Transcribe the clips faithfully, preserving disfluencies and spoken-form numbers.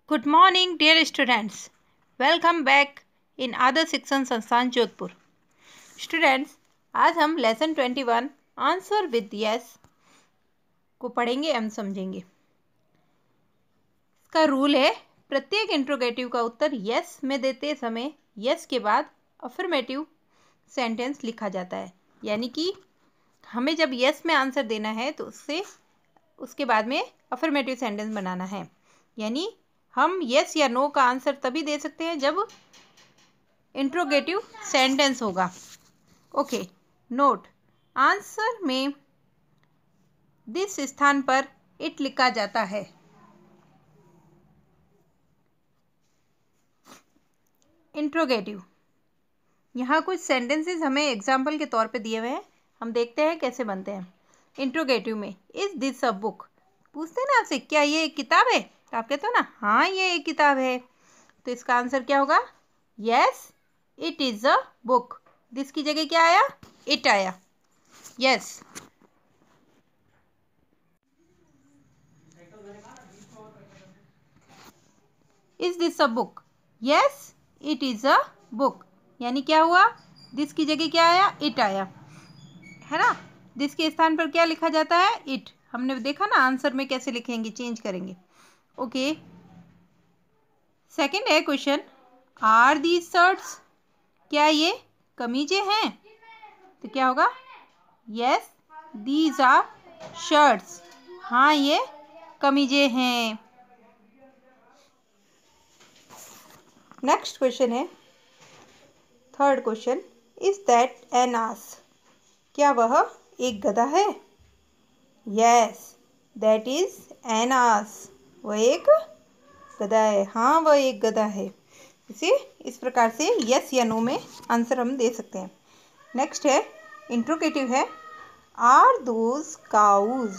Good morning dear students, welcome back in Adarsh Shikshan Sansthan Jodhpur. Students, आज हम lesson twenty one answer with yes को पढ़ेंगे एवं समझेंगे। इसका रूल है, प्रत्येक इंट्रोगेटिव का उत्तर यस में देते समय यस के बाद अफर्मेटिव सेंटेंस लिखा जाता है। यानी कि हमें जब यस में आंसर देना है तो उससे उसके बाद में अफर्मेटिव सेंटेंस बनाना है। यानी हम यस या नो का आंसर तभी दे सकते हैं जब इंट्रोगेटिव सेंटेंस होगा। ओके, नोट, आंसर में दिस स्थान पर इट लिखा जाता है। इंट्रोगेटिव, यहाँ कुछ सेंटेंसेस हमें एग्जाम्पल के तौर पे दिए हुए हैं, हम देखते हैं कैसे बनते हैं। इंट्रोगेटिव में इज दिस अ बुक, पूछते हैं ना आपसे, क्या ये एक किताब है? तो आप कहते हो ना, हाँ ये एक किताब है। तो इसका आंसर क्या होगा? Yes it is a book. This की जगह क्या आया? इट आया। Yes. Is this a book? Yes it is a book. यानी क्या हुआ? दिस की जगह क्या आया? इट आया, है ना। दिस के स्थान पर क्या लिखा जाता है? इट। हमने देखा ना आंसर में कैसे लिखेंगे, चेंज करेंगे। ओके, सेकंड है क्वेश्चन, आर दीज शर्ट्स, क्या ये कमीजें हैं? तो क्या होगा? यस दीज आर शर्ट्स, हाँ ये कमीजें हैं। नेक्स्ट क्वेश्चन है, third question, is that an ass, क्या वह एक गधा है? Yes that is an ass, वह एक गधा है, हाँ वह एक गधा है। इसे इस प्रकार से यस या नो में आंसर हम दे सकते हैं। नेक्स्ट है, इंट्रोगेटिव है, आर दोज काउज,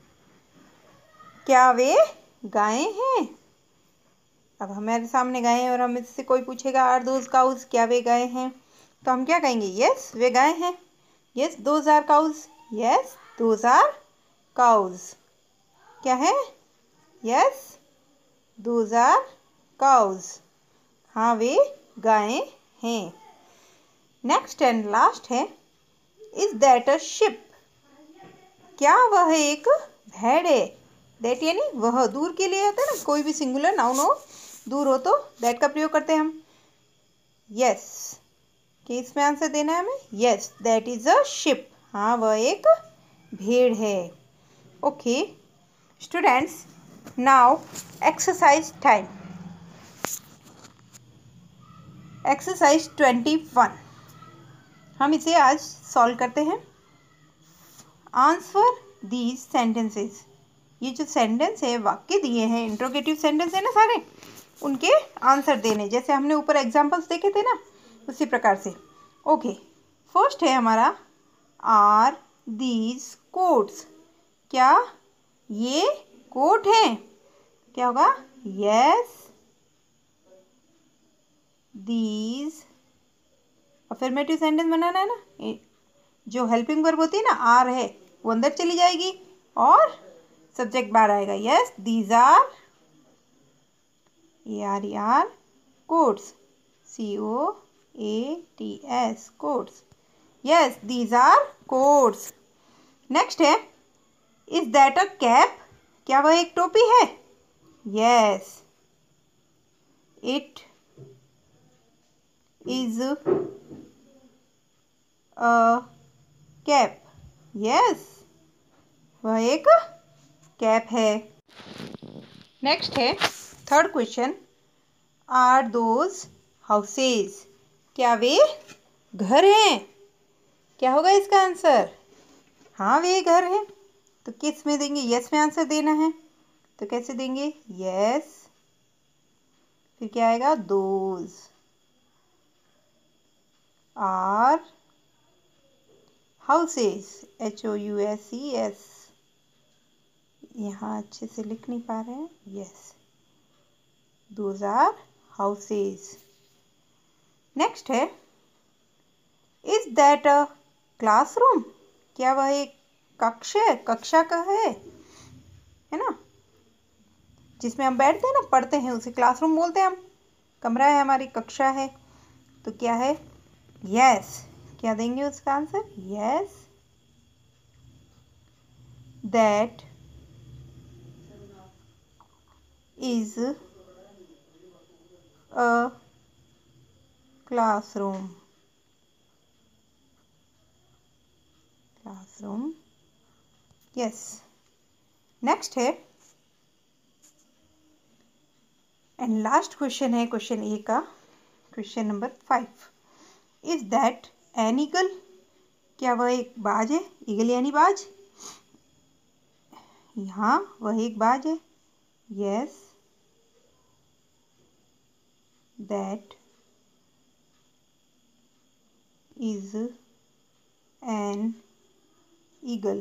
क्या वे गायें हैं? अब हमारे सामने गाय हैं और हम इससे कोई पूछेगा आर दोज काउज, क्या वे गाय हैं? तो हम क्या कहेंगे? यस वे गाय हैं, yes those are cows, yes those are cows. क्या है? यस दोज आर काउज, हाँ वे गायें हैं। नेक्स्ट एंड लास्ट है, इज दैट अ शिप, क्या वह एक भेड़ है? दैट यानी वह दूर के लिए होता है ना, कोई भी सिंगुलर नाउन हो, दूर हो तो दैट का प्रयोग करते हैं हम। यस, कि इसमें आंसर देना है हमें, yes that is a ship, हाँ वह एक भेड़ है। Okay students, now exercise time. Exercise twenty one, हम इसे आज सॉल्व करते हैं। आंसर दीज सेंटेंसेस, ये जो सेंटेंस है, वाक्य दिए हैं, इंट्रोगेटिव सेंटेंस है ना सारे, उनके आंसर देने, जैसे हमने ऊपर एग्जांपल्स देखे थे ना, उसी प्रकार से। ओके, फर्स्ट है हमारा, आर दीज कोट्स, क्या ये कोट हैं? क्या होगा? यस दीज, अफर्मेटिव सेंटेंस बनाना है ना, जो हेल्पिंग वर्ब होती है ना, आर है, वो अंदर चली जाएगी और सब्जेक्ट बाहर आएगा। Yes these are, A R E R, coats, C O A T S, coats, yes these are coats. Next है, इज दैट अ कैप, क्या वह एक टोपी है? Yes it is a cap, yes वह एक कैप है। नेक्स्ट है third question, are those houses, क्या वे घर हैं? क्या होगा इसका आंसर? हाँ वे घर हैं। तो किस में देंगे? यस में आंसर देना है, तो कैसे देंगे? यस, फिर क्या आएगा? Those are houses, H O U S E S, यहाँ अच्छे से लिख नहीं पा रहे हैं। Yes those are houses. Next है, इज दैट अ क्लासरूम, क्या वह एक कक्ष है, कक्षा का है, है ना। जिसमें हम बैठते हैं ना, पढ़ते हैं, उसे क्लासरूम बोलते हैं हम। कमरा है, हमारी कक्षा है। तो क्या है? यस। क्या देंगे उसका answer? Yes that is a classroom. Classroom, yes. Next है एंड लास्ट क्वेश्चन है, क्वेश्चन ए का, question number five. Is that an eagle? क्या वह एक बाज है? ईगल यानी बाज। हाँ, वह एक बाज है। Yes that is an eagle.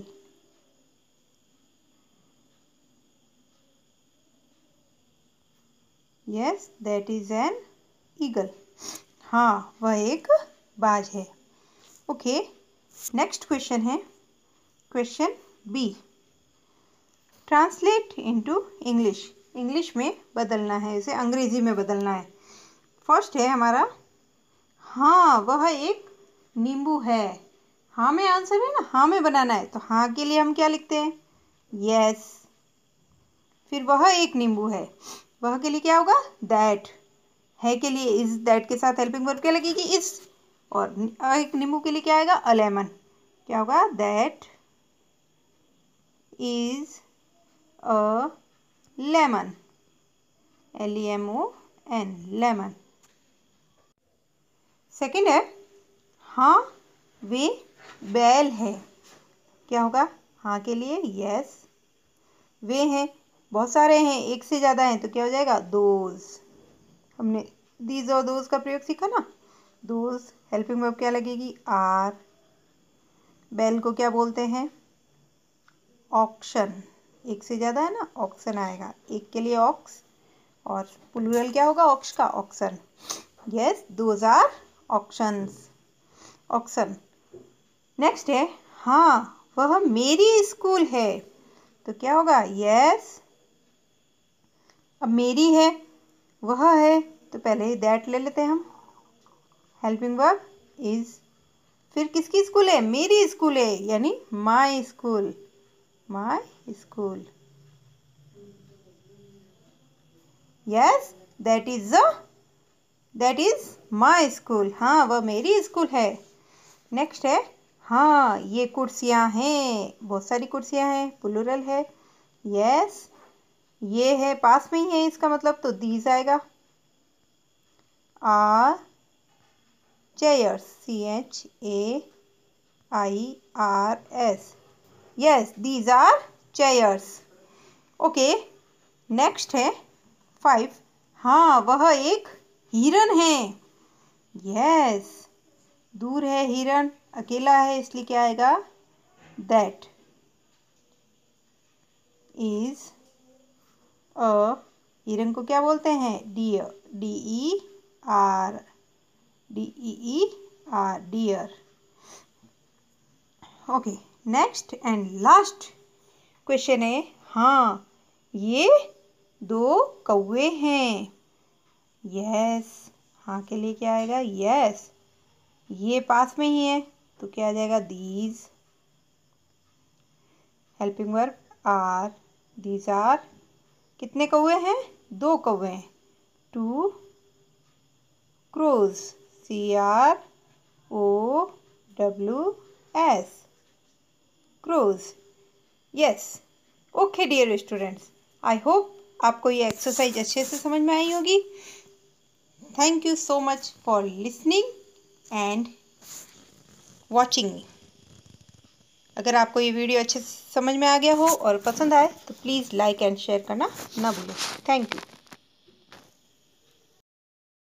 Yes that is an eagle. हाँ, वह एक बाज है। ओके, नेक्स्ट क्वेश्चन है question B. Translate into English. English में बदलना है, इसे अंग्रेजी में बदलना है। फर्स्ट है हमारा, हाँ वह एक नींबू है। हाँ में आंसर है ना, हाँ में बनाना है। तो हाँ के लिए हम क्या लिखते हैं? यस। फिर वह एक नींबू है, वह के लिए क्या होगा? दैट। है के लिए इज, दैट के साथ हेल्पिंग वर्ब क्या लगेगी? इज। और एक नींबू के लिए क्या आएगा? A lemon. क्या होगा? That is a lemon. L E M O N, lemon. Second है, हाँ वे बैल है। क्या होगा? हाँ के लिए यस। वे हैं, बहुत सारे हैं, एक से ज़्यादा हैं, तो क्या हो जाएगा? दोज। हमने दीज और दोज का प्रयोग सीखा ना। दोज, हेल्पिंग वर्ब क्या लगेगी? आर। बैल को क्या बोलते हैं? ऑक्शन। एक से ज़्यादा है ना, ऑक्शन आएगा। एक के लिए ऑक्स, और प्लूरल क्या होगा? ऑक्स का, oxen. Yes, those are oxens, oxen. Next है, हाँ वह मेरी स्कूल है। तो क्या होगा? यस। अब मेरी है, वह है, तो पहले दैट ले लेते हैं हम। Helping verb is. फिर किसकी स्कूल है? मेरी स्कूल है, यानी my school. My school. Yes that is a that is my school. हाँ, वह मेरी स्कूल है। नेक्स्ट है, हाँ ये कुर्सियाँ हैं, बहुत सारी कुर्सियाँ हैं, प्लूरल है। यस, ये है पास में ही है, इसका मतलब तो दीज आएगा। Are chairs, C H A I R S. Yes, these are chairs. Okay, next है फाइव। हाँ वह एक हिरन है। यस, दूर है हिरन, अकेला है, इसलिए क्या आएगा? दैट इज अ, हिरन को क्या बोलते हैं? Deer. D E R, D E E R, deer. Okay, next and last question है, हाँ ये दो कौवे हैं। यस, हाँ के लिए क्या आएगा? यस। ये पास में ही है, तो क्या आ जाएगा? These. Helping verb are, these are. कितने कौवे हैं? दो कौवे हैं। Two crows, C R O W S, crows. Yes. Okay dear students, I hope आपको ये एक्सरसाइज अच्छे से समझ में आई होगी। Thank you so much for listening and watching me. अगर आपको ये वीडियो अच्छे से समझ में आ गया हो और पसंद आए तो प्लीज़ लाइक एंड शेयर करना ना भूलें। Thank you.